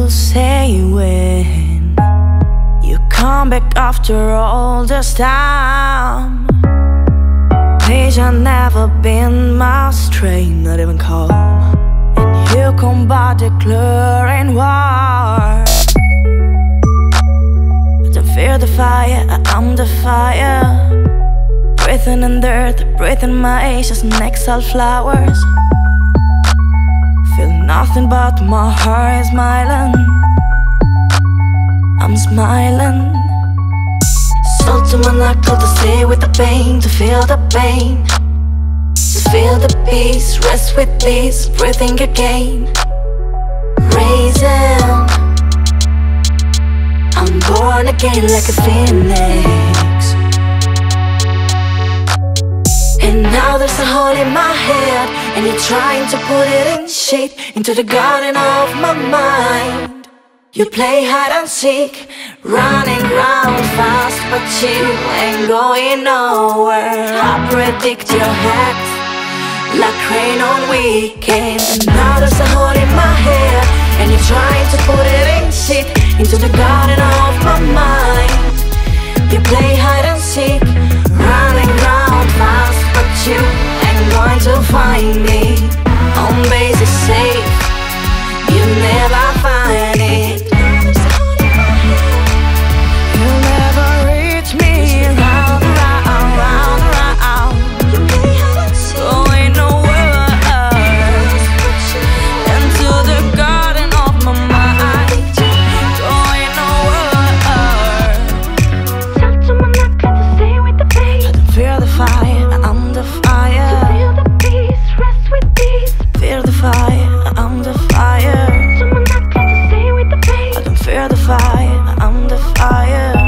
will say when you come back after all this time? Page I've never been my strain, not even calm. And you come by declaring war. Don't fear the fire, I'm the fire. Breathing in dirt, breathing my ashes and exhale flowers. Feel nothing but my heart is smiling. I'm smiling. Salt to my knuckle to stay with the pain, to feel the pain, to feel the peace, rest with peace, breathing again. Raising, I'm born again like a phoenix. And now there's a hole in my head, and you're trying to put it in shape into the garden of my mind. You play hide and seek, running round fast, but you ain't going nowhere. I predict your act like rain on weekends. And now there's a hole in my head, and you're trying to put it in shape into the garden of my mind. You play hide and seek, running round fast, but you ain't going to find me. Home base is safe, you never find it. You'll never reach me. Round, round, round, round. Going nowhere. Into the garden of my mind. Going nowhere. Salt to my neck to stay with the pain. I don't fear the fire, I'm the fire. To feel the peace, rest with peace. Fear the fire, I'm the fire. To my neck to stay with the pain. I don't fear the fire, I'm the fire.